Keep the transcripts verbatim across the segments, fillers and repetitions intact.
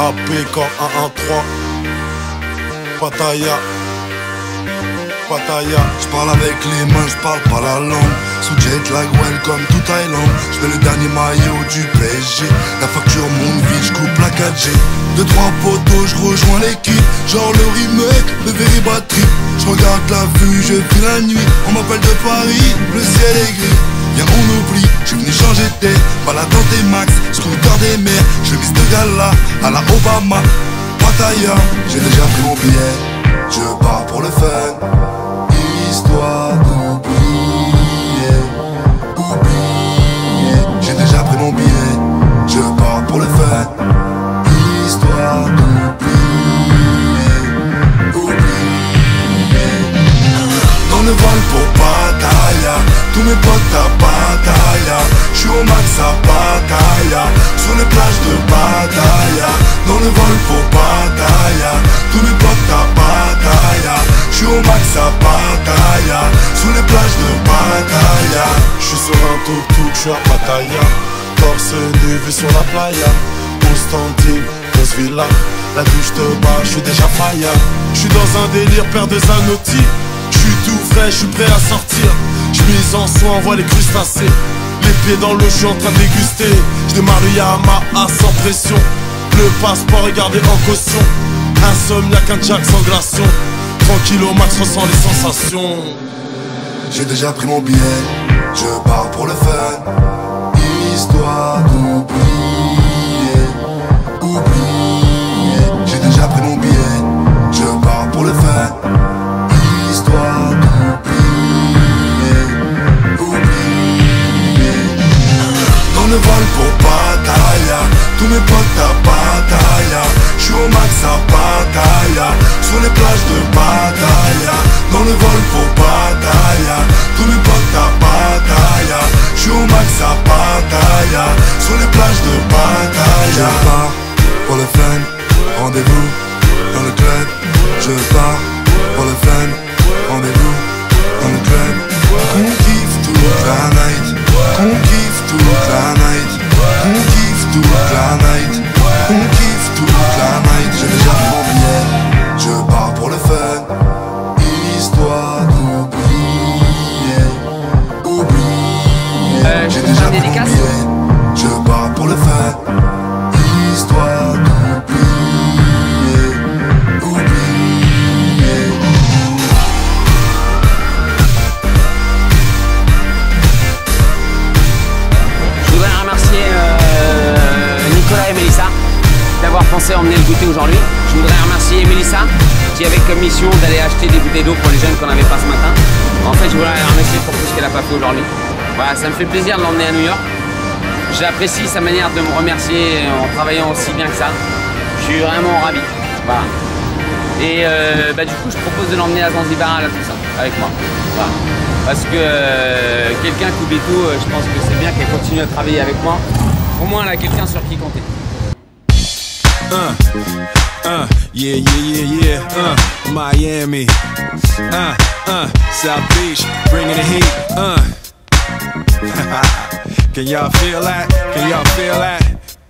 rappé comme un un trois. Pattaya, Pattaya. J'parle avec les mains, j'parle pas la langue. Sous jet lag, welcome to Thaïlande. J'mets le dernier maillot du P S G. La facture monte vite, j'coupe la quatre G. Deux trois poteaux, j'rejoins l'équipe. Genre le remake, le very bad trip. J'regarde la vue, je vis la nuit. On m'appelle de Paris, le ciel est gris. Viens on oublie, j'suis venu changer de tête. Baladant des max, scooter des mers. Chemise de gala, à la Obama. Pattaya, j'ai déjà pris mon billet. Je pars pour le fun. Histoire d'oublier, oublier. J'ai déjà pris mon billet. Je pars pour le fun. Histoire d'oublier, oublier. Dans le vol pour Pattaya. Tous mes potes à Pattaya. J'suis au max à Pattaya. Sur les plages de Pattaya. Dans le vol pour Pattaya. Tous mes potes à Pattaya. J'suis au max à Pattaya. Sur les plages de Pattaya. J'suis sur un tuk-tuk, j'suis à Pattaya. Torse nu, vu sur la playa. Constantine, Rose Villa. La douche de bas, j'suis déjà faya. J'suis dans un délire, paire de Zanotti. J'suis tout frais, j'suis prêt à sortir. J'mise en soin, on voit les crustacés. Les pieds dans l'eau, j'suis en train de déguster. J'démarre le Yamaha sans pression. Le passeport est gardé en caution. Insomniaque, un jack sans glaçon. Tranquille au max, ressens les sensations. J'ai déjà pris mon billet. Je pars pour le fun. Histoire d'oublier, oublier. J'ai déjà pris mon billet. Je pars pour le fun. Histoire d'oublier, oublier. Dans le vol pour Pattaya. Tous mes potes à Pattaya. J'suis au max à Pattaya. Sur les plages de Pattaya. Dans le vol pour Pattaya. Tous mes potes à Pattaya. J'suis au max à Pattaya. Sur les plages de Pattaya. Je pars pour le fun. Rendez-vous dans le club. Je pars pour le fun. Rendez-vous dans le club. On kiffe toute la night. On kiffe toute la night. On kiffe toute la night. On kiffe toute la night. J'ai déjà pris mon billet. Je pars pour le fun. Histoire d'oublier, oublier. Euh, J'ai déjà pris mon billet. Je pars pour le fun. Histoire d'oublier, oublier. Je voudrais remercier euh, Nicolas et Mélissa d'avoir pensé à emmener le goûter aujourd'hui. Je voudrais remercier Mélissa qui avait comme mission d'aller acheter des bouteilles d'eau pour les jeunes qu'on n'avait pas ce matin. En fait, je voudrais la remercier pour tout ce qu'elle n'a pas fait aujourd'hui. Voilà, ça me fait plaisir de l'emmener à New York. J'apprécie sa manière de me remercier en travaillant aussi bien que ça. Je suis vraiment ravi. Voilà. Et euh, bah, du coup, je propose de l'emmener à Zanzibar à tout ça, avec moi. Voilà. Parce que euh, quelqu'un coupe et tout, je pense que c'est bien qu'elle continue à travailler avec moi. Au moins, elle a quelqu'un sur qui compter. Uh, uh, yeah, yeah, yeah, yeah, uh, Miami, uh, uh, South Beach, bringing the heat, uh. Can y'all feel that? Can y'all feel that?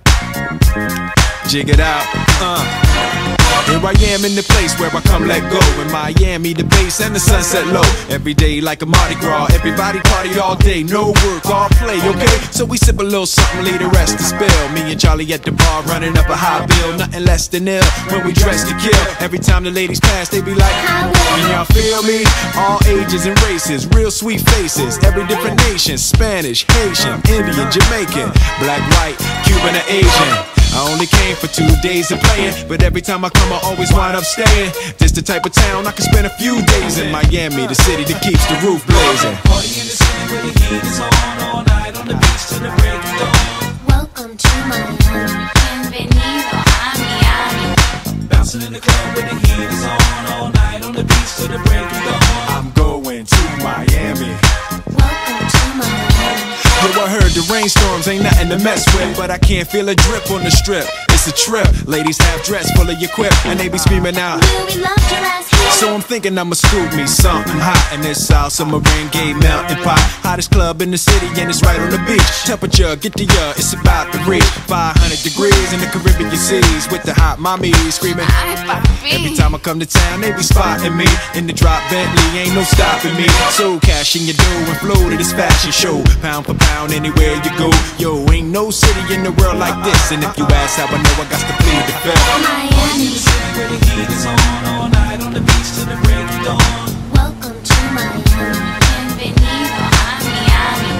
Jig it out, uh. Here I am in the place where I come let go. In Miami, the base and the sunset low. Every day like a Mardi Gras. Everybody party all day, no work, all play, okay? So we sip a little something, leave the rest to spill. Me and Charlie at the bar running up a high bill. Nothing less than ill when we dress to kill. Every time the ladies pass, they be like, can y'all feel me? All ages and races, real sweet faces. Every different nation, Spanish, Haitian, Indian, Jamaican, black, white, Cuban, or Asian. I only came for two days of playing, but every time I come I always wind up staying. This the type of town I can spend a few days in. Miami, the city that keeps the roof blazing. Party in the city where the heat is on, all night on the beach till the break of dawn. Welcome to Miami. Bienvenido a Miami. Bouncing in the club where the heat is on, all night on the beach till the break of dawn. I'm going to Miami. Welcome to Miami. Yo, I heard the rainstorms ain't nothing to mess with, but I can't feel a drip on the strip. It's a trip. Ladies half dressed, full of your quip, and they be screaming out. Will we love your ass here? So So I'm thinking I'ma scoop me something hot in this South Submarine Gay melting pot. Hottest club in the city and it's right on the beach. Temperature, get to ya, it's about to reach five hundred degrees in the Caribbean seas with the hot mommy screaming. Every time I come to town, they be spotting me in the drop Bentley, ain't no stopping me. So cash in your dough and flow to this fashion show. Pound for pound, anywhere you go. Yo, ain't no city in the world like this. And if you ask how I know, I got to plead the fifth. Miami, The city where the heat is on all night on the beach till the break of dawn. welcome to Miami. Bienvenido a Miami.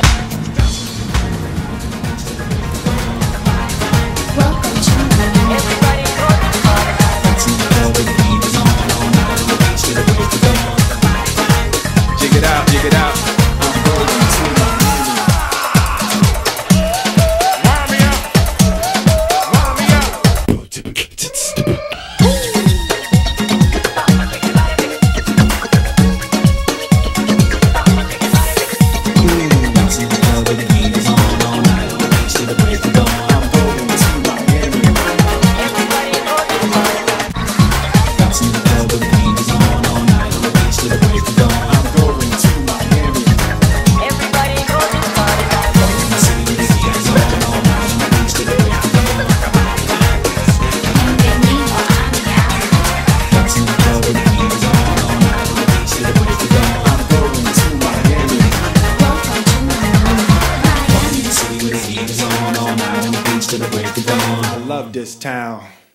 Welcome to Miami. Everybody go to the party. Where the heat is on all night on the beach till the break of dawn. Jig it out, jig it out. I'm rolling to Miami. Warm me up, warm me up. Where the heat is on all night on the beach till the break of dawn. I'm rolling to Miami. Everybody go to the party. Where the heat is on all night on the beach till the break of dawn. I'm going to Miami. Everybody go to the party. The city where the heat is on all night on the beach till the break of dawn. Bienvenido a Miami. Where the heat is on all night on the beach till the break of dawn. I'm going to Miami. Welcome to Miami. Miami. The city where the heat is on all night on the beach till the break of dawn. I love this town.